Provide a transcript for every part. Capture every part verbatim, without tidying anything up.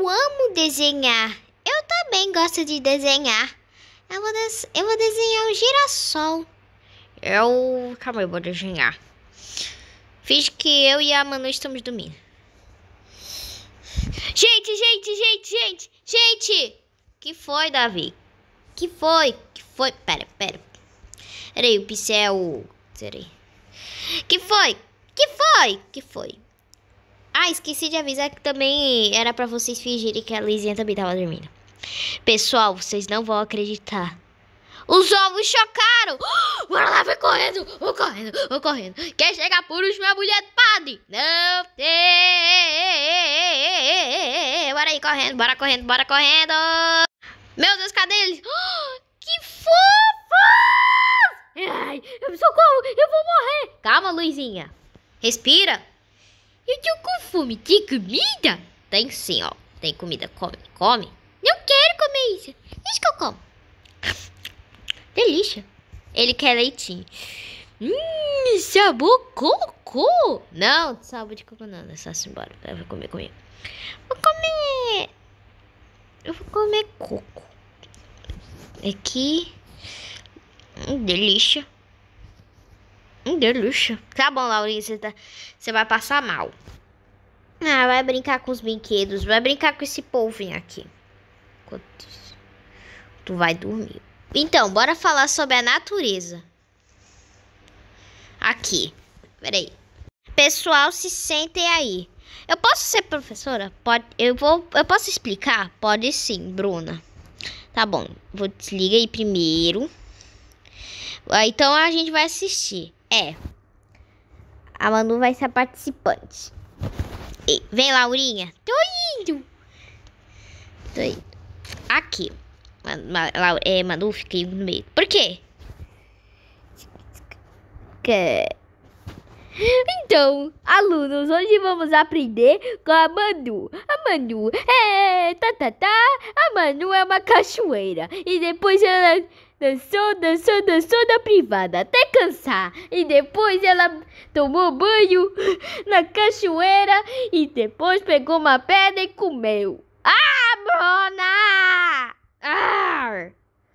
eu amo desenhar. Eu também gosto de desenhar. Eu vou, des eu vou desenhar um girassol. Eu... Calma, eu vou desenhar. Finge que eu e a Manu estamos dormindo. Gente, gente, gente, gente, gente! Que foi, Davi? Que foi? Que foi? Pera, pera. Pera aí, o pincel... Pera aí. Que foi? Que foi? Que foi? Ah, esqueci de avisar que também era pra vocês fingirem que a Lizinha também tava dormindo. Pessoal, vocês não vão acreditar. Os ovos chocaram! Oh, bora lá, vai correndo! Vou correndo, vou correndo. Quer chegar por último, minha mulher do padre? Não! Bora aí, correndo, bora correndo, bora correndo! Meu Deus, cadê eles? Oh, que fofo! Ai, socorro, eu vou morrer! Calma, Luizinha. Respira. Eu tô com fome. Tem comida? Tem sim, ó. Tem comida. Come, come. Não quero comer isso. Deixa que eu como. Delícia. Ele quer leitinho. Hum, sabor cocô. Não, sabor de cocô não. É só assim, embora. Eu vou comer comigo. Vou comer... Eu vou comer coco. Aqui. Hum, delícia. Hum, delícia. Tá bom, Laurinha. Você tá... você vai passar mal. Ah, vai brincar com os brinquedos. Vai brincar com esse polvinho aqui. Enquanto tu vai dormir. Então, bora falar sobre a natureza. Aqui. Peraí. Pessoal, se sentem aí. Eu posso ser professora? Pode. Eu vou. Eu posso explicar? Pode sim, Bruna. Tá bom. Vou desligar aí primeiro. Então a gente vai assistir. É. A Manu vai ser a participante. Ei, vem, Laurinha. Tô indo. Tô indo. Aqui. É, Manu, fiquei no meio. Por quê? Que... Então, alunos, hoje vamos aprender com a Manu. A Manu é... Tá, tá, tá. A Manu é uma cachoeira. E depois ela dançou, dançou, dançou na privada até cansar. E depois ela tomou banho na cachoeira. E depois pegou uma pedra e comeu. Ah, Bruna! Ah!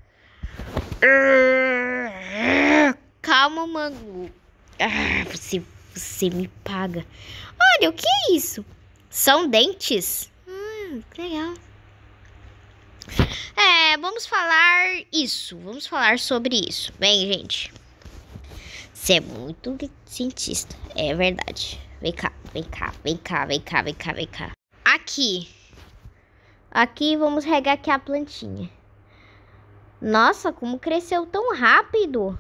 Calma, Manu. Ah, você, você me paga. Olha, o que é isso? São dentes. Hum, que legal. É, vamos falar isso. Vamos falar sobre isso. Bem, gente. Você é muito cientista. É verdade. Vem cá, vem cá, vem cá, vem cá, vem cá, vem cá. Aqui. Aqui, vamos regar aqui a plantinha. Nossa, como cresceu tão rápido.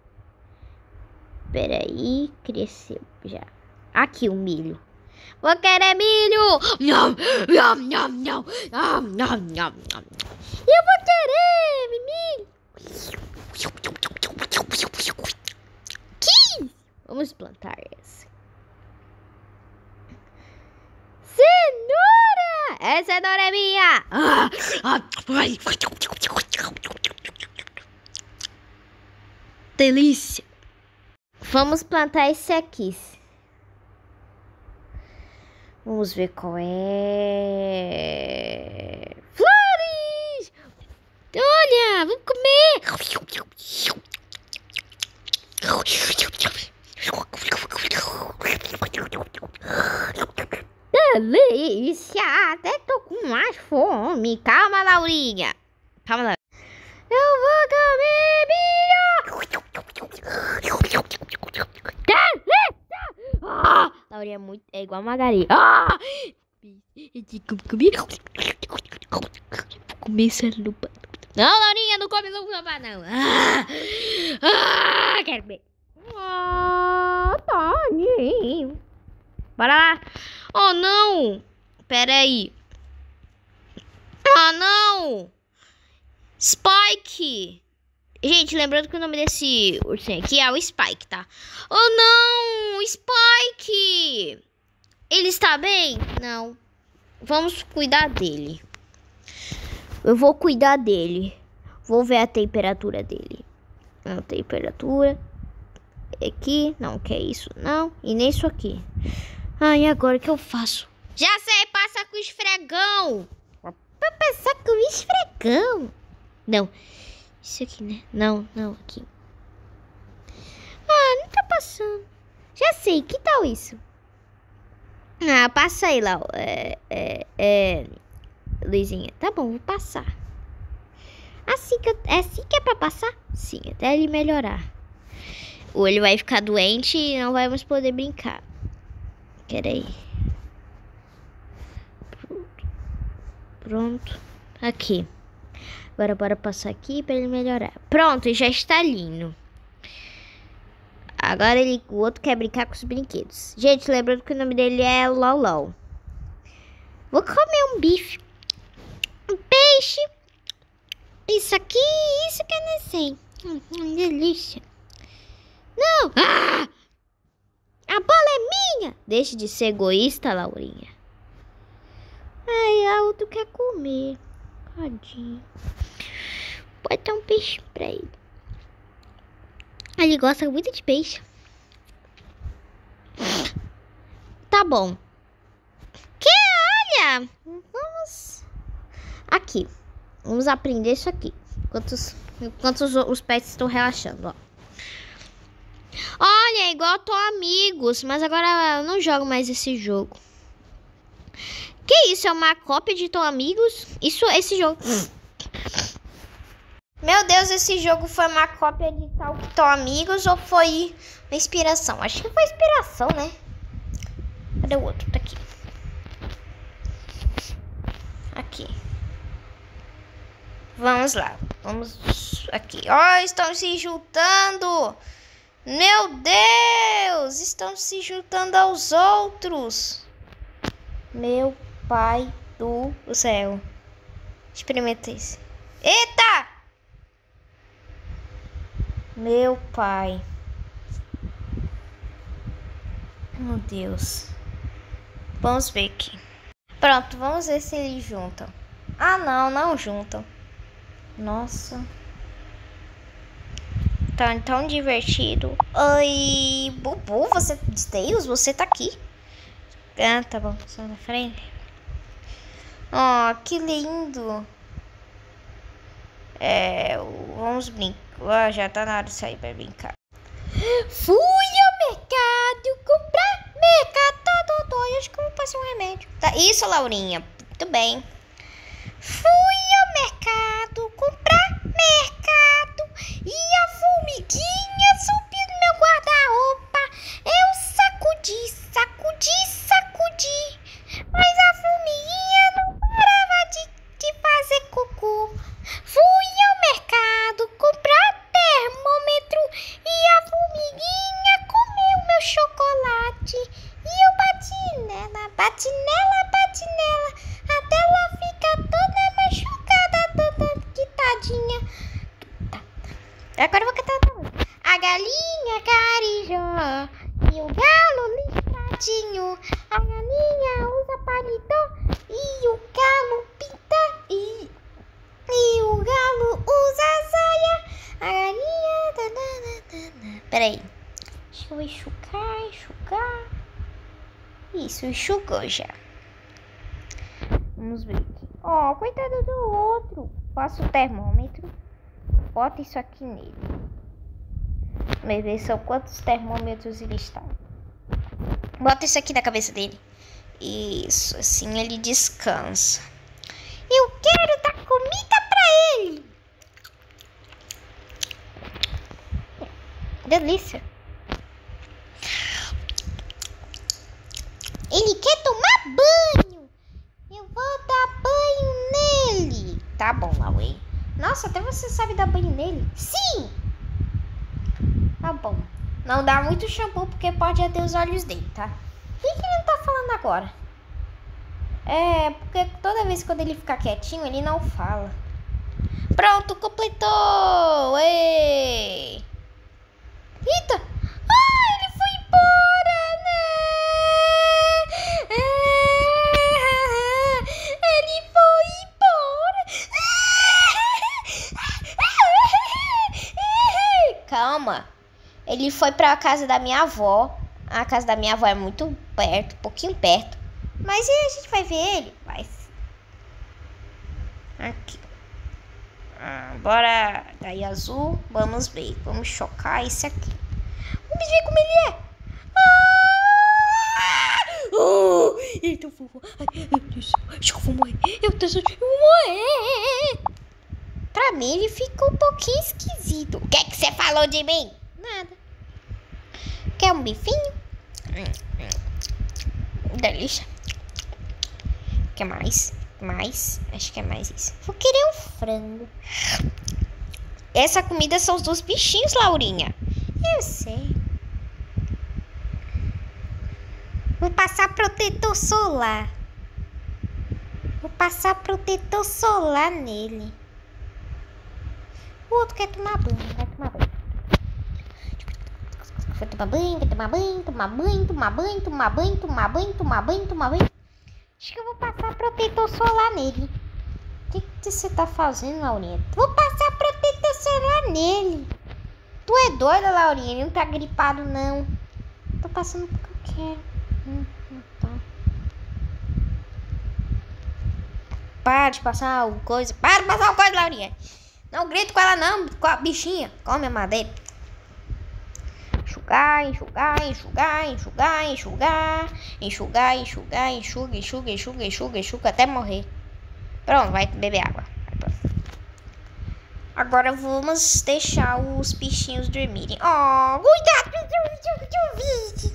Peraí, cresceu já. Aqui o milho. Vou querer milho. Não, não, não, não. Não, não, não, não. Eu vou querer milho. Que? Vamos plantar essa. Cenoura. Essa cenoura é minha. Ah, ah, ai. Delícia. Vamos plantar esse aqui. Vamos ver qual é. Flores! Olha, vamos comer. Delícia! Até tô com mais fome. Calma, Laurinha. Calma, Laurinha. Eu vou comer milho. Ah, Laurinha é muito é igual a Margarida. Ah! Comer essa lupa. Não, Laurinha, não come lupa não. Ah! Ah, quero ver. Ah, tadinho. Bora lá. Oh, não. Pera aí. Ah, não. Spike. Gente, lembrando que o nome desse ursinho aqui é o Spike, tá? Oh, não! Spike! Ele está bem? Não. Vamos cuidar dele. Eu vou cuidar dele. Vou ver a temperatura dele. A temperatura. Aqui. Não, que é isso, não. E nem isso aqui. Ah, e agora o que eu faço? Já sei, passa com esfregão. pra passar com o esfregão. Não. Isso aqui, né? Não, não, aqui. Ah, não tá passando. Já sei, que tal isso? Ah, passa aí, Lau. É, é, é... Luizinha, tá bom, vou passar. Assim que eu, é assim que é pra passar? Sim, até ele melhorar. Ou ele vai ficar doente e não vai mais poder brincar. Peraí. Pronto. Pronto. Aqui. Agora bora passar aqui pra ele melhorar. Pronto, já está lindo. Agora ele, o outro quer brincar com os brinquedos. Gente, lembrando que o nome dele é Loló. Vou comer um bife. Um peixe. Isso aqui, isso que eu não sei. Hum, hum, delícia. Não! Ah! A bola é minha! Deixe de ser egoísta, Laurinha. Ai, a outra quer comer. Tadinho. Pode dar um peixe pra ele. Ele gosta muito de peixe. Tá bom. Que olha! Vamos... Aqui. Vamos aprender isso aqui. Enquanto os, enquanto os, os pets estão relaxando, ó. Olha, igual Tô Amigos. Mas agora eu não jogo mais esse jogo. Que isso? É uma cópia de Tô Amigos? Isso, esse jogo... Meu Deus, esse jogo foi uma cópia de tal que Tô Amigos ou foi uma inspiração? Acho que foi inspiração, né? Cadê o outro? Tá aqui. Aqui. Vamos lá. Vamos aqui. Ó, oh, estão se juntando. Meu Deus, estão se juntando aos outros. Meu pai do céu. Experimenta esse. Eita! Meu pai. Meu Deus. Vamos ver aqui. Pronto, vamos ver se eles juntam. Ah, não, não juntam. Nossa. Tá tão divertido. Oi, Bubu, você... Deus, você tá aqui. Ah, tá bom. Só na frente. Oh, que lindo. É, vamos brincar. Ah, já tá na hora de sair pra brincar. Fui ao mercado comprar mercado. Tô, acho que eu vou passar um remédio. Tá, isso, Laurinha. Muito bem. Fui ao mercado comprar mercado e a formiguinha subiu no meu guarda-roupa. Eu sacudi, sacudi, sacudi. Mas a formiguinha não parava de, de fazer cocô. Fui ao mercado comprar termômetro e a formiguinha comeu meu chocolate. E eu bati nela, bati nela, bati nela, até ela ficar toda machucada, toda que tadinha. Agora eu vou cantar outra música. A galinha carijó e o galo listradinho. A galinha usa paletó e o galo pinta e, e o galo usa saia. A galinha... Da, da, da, da. Peraí. Deixa eu enxugar, enxugar. Isso, enxugou já. Vamos ver aqui. Ó, oh, coitado do outro. Passa o termômetro. Bota isso aqui nele. Vamos ver são quantos termômetros ele está. Bota isso aqui na cabeça dele. Isso, assim ele descansa. Eu quero dar comida pra ele. Delícia. Ele quer tomar banho. Eu vou dar banho nele. Tá bom, Lauê. Nossa, até você sabe dar banho nele? Sim! Tá bom. Não dá muito shampoo porque pode até os olhos dele, tá? O que, que ele tá falando agora? É, porque toda vez quando ele ficar quietinho, ele não fala. Pronto, completou! Ei! Eita! Ah, ele foi embora, né? Ah, ele foi embora! Calma. Ele foi pra casa da minha avó. A casa da minha avó é muito perto, um pouquinho perto. Mas e a gente vai ver ele? Vai. Aqui. Ah, bora. Daí azul. Vamos ver. Vamos chocar esse aqui. Vamos ver como ele é. Ah! Oh, eita, eu vou. Ai, meu Deus. Acho que eu vou morrer. Eu tô eu vou morrer. Pra mim ele ficou um pouquinho esquisito. O que é que você falou de mim? Nada. Quer um bifinho? Delícia. Quer mais? Mais? Acho que é mais isso. Vou querer um frango. Essa comida são os dos bichinhos, Laurinha. Eu sei. Vou passar protetor solar. Vou passar protetor solar nele. O outro quer tomar banho. Vai tomar banho. Vai tomar banho, vai tomar banho, tomar banho, tomar banho, tomar banho, tomar banho, tomar banho, tomar banho. Acho que eu vou passar protetor solar nele. O que, que você tá fazendo, Laurinha? Vou passar protetor solar nele. Tu é doida, Laurinha? Ele não tá gripado, não. Tô passando porque eu quero. Hum, não tá. Para de passar alguma coisa. Para de passar alguma coisa, Laurinha. Não grito com ela, não. Com a bichinha. Come a madeira. Enxugar, enxugar, enxugar, enxugar, enxugar, enxugar, enxugar, enxuga, enxuga, enxuga, enxuga, enxuga, até morrer. Pronto, vai beber água. Agora vamos deixar os bichinhos dormirem. Oh, cuidado!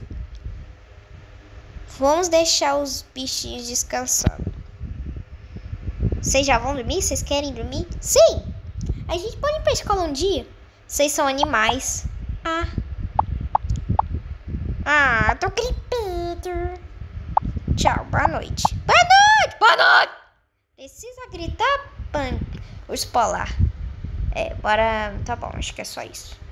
Vamos deixar os bichinhos descansando. Vocês já vão dormir? Vocês querem dormir? Sim! A gente pode ir pra escola um dia? Vocês são animais. Ah. Ah, tô gripando. Tchau, boa noite. Boa noite, boa noite. Precisa gritar, pan, urso polar. É, bora, tá bom, acho que é só isso.